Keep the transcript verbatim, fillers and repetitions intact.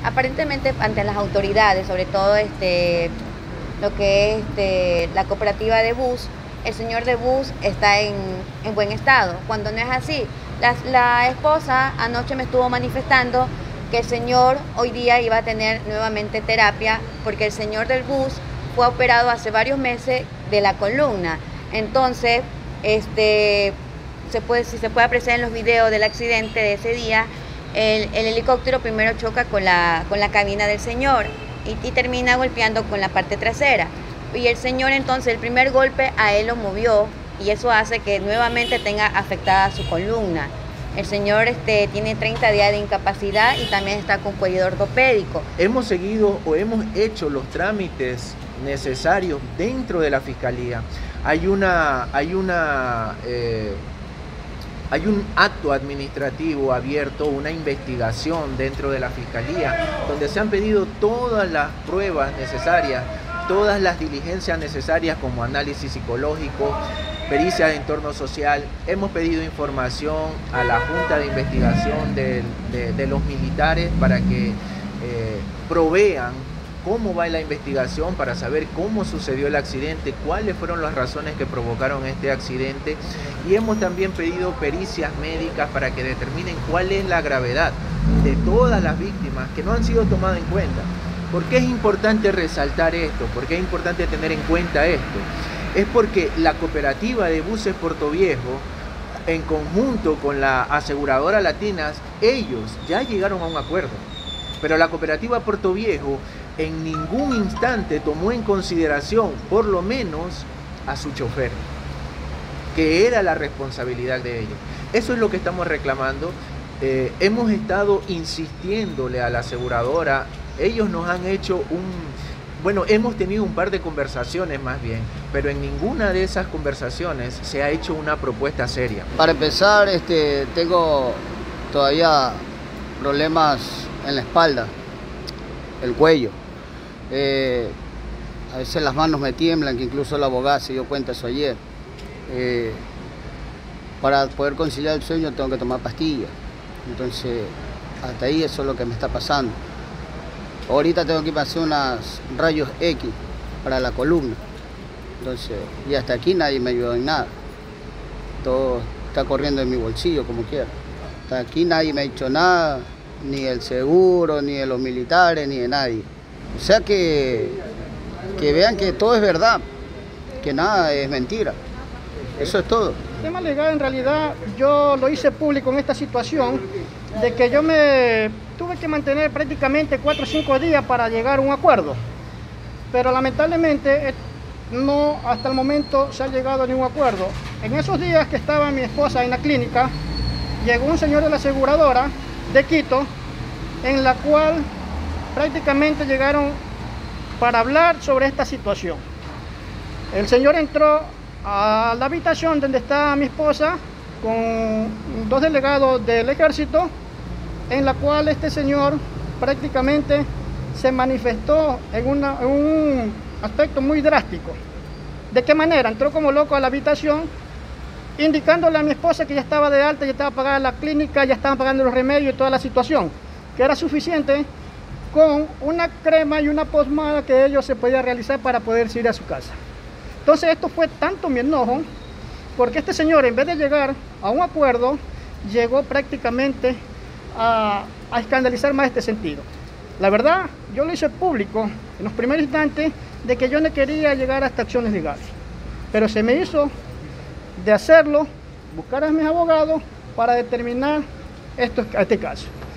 aparentemente ante las autoridades, sobre todo este, lo que es este, la cooperativa de bus, el señor de bus está en, en buen estado, cuando no es así. La, la esposa anoche me estuvo manifestando que el señor hoy día iba a tener nuevamente terapia porque el señor del bus fue operado hace varios meses de la columna. Entonces, este, se puede, si se puede apreciar en los videos del accidente de ese día, el, el helicóptero primero choca con la, con la cabina del señor y, y termina golpeando con la parte trasera. Y el señor entonces, el primer golpe a él lo movió y eso hace que nuevamente tenga afectada su columna. El señor este, tiene treinta días de incapacidad y también está con cuello ortopédico. Hemos seguido o hemos hecho los trámites necesarios dentro de la Fiscalía. Hay una, hay una, eh, hay un acto administrativo abierto, una investigación dentro de la Fiscalía, donde se han pedido todas las pruebas necesarias, todas las diligencias necesarias como análisis psicológico, pericias de entorno social. Hemos pedido información a la Junta de Investigación de, de, de los militares para que eh, provean cómo va la investigación, para saber cómo sucedió el accidente, cuáles fueron las razones que provocaron este accidente, y hemos también pedido pericias médicas para que determinen cuál es la gravedad de todas las víctimas que no han sido tomadas en cuenta. ¿Por qué es importante resaltar esto? ¿Por qué es importante tener en cuenta esto? Es porque la cooperativa de buses Portoviejo, en conjunto con la aseguradora Latinas, ellos ya llegaron a un acuerdo. Pero la cooperativa Portoviejo en ningún instante tomó en consideración, por lo menos, a su chofer, que era la responsabilidad de ellos. Eso es lo que estamos reclamando. Eh, hemos estado insistiéndole a la aseguradora. Ellos nos han hecho un... Bueno, hemos tenido un par de conversaciones más bien, pero en ninguna de esas conversaciones se ha hecho una propuesta seria. Para empezar, este, tengo todavía problemas en la espalda, el cuello. Eh, a veces las manos me tiemblan, que incluso el abogado se dio cuenta eso ayer. Eh, para poder conciliar el sueño tengo que tomar pastillas. Entonces, hasta ahí eso es lo que me está pasando. Ahorita tengo que ir a hacer unos rayos X para la columna. Entonces, y hasta aquí nadie me ayudó en nada. Todo está corriendo en mi bolsillo como quiera. Hasta aquí nadie me ha dicho nada, ni el seguro, ni de los militares, ni de nadie. O sea que, que vean que todo es verdad, que nada es mentira. Eso es todo. El tema legal, en realidad, yo lo hice público en esta situación de que yo me tuve que mantener prácticamente cuatro o cinco días para llegar a un acuerdo. Pero lamentablemente no, hasta el momento se ha llegado a ningún acuerdo. En esos días que estaba mi esposa en la clínica, llegó un señor de la aseguradora de Quito, en la cual prácticamente llegaron para hablar sobre esta situación. El señor entró a la habitación donde está mi esposa con dos delegados del ejército, en la cual este señor prácticamente se manifestó en, una, en un aspecto muy drástico. ¿De qué manera? Entró como loco a la habitación, indicándole a mi esposa que ya estaba de alta, ya estaba pagada la clínica, ya estaban pagando los remedios y toda la situación, que era suficiente con una crema y una pomada que ellos se podían realizar para poder ir a su casa. Entonces esto fue tanto mi enojo, porque este señor, en vez de llegar a un acuerdo, llegó prácticamente a, a escandalizar más este sentido. La verdad, yo lo hice público en los primeros instantes de que yo no quería llegar hasta acciones legales, pero se me hizo de hacerlo, buscar a mis abogados para determinar esto, este caso.